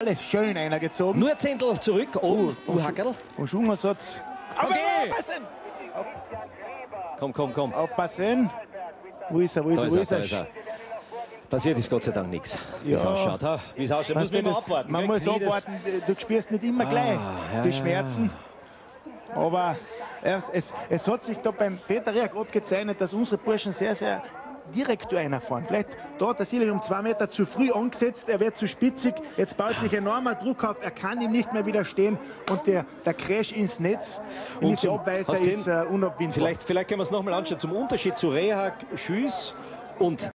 Alles schön einer gezogen. Nur ein Zehntel zurück. Oh, Hackerl. Und Schungersatz. Okay. Aufpassen! Komm. Aufpassen! Wo ist er? Da ist er. Passiert ist Gott sei Dank nichts. Wie es ausschaut. Wie es ausschaut, muss man immer abwarten. Man muss abwarten, du spürst nicht immer gleich die Schmerzen. Aber es hat sich da beim Peter Reak abgezeichnet, dass unsere Burschen sehr, sehr direkt reinfahren. Vielleicht da hat er sich um 2 Meter zu früh angesetzt, er wird zu spitzig, jetzt baut sich enormer Druck auf, er kann ihm nicht mehr widerstehen und der Crash ins Netz, in diese Abweiser ist unabwindbar. Vielleicht können wir es nochmal anschauen, zum Unterschied zu Reak, Schüss und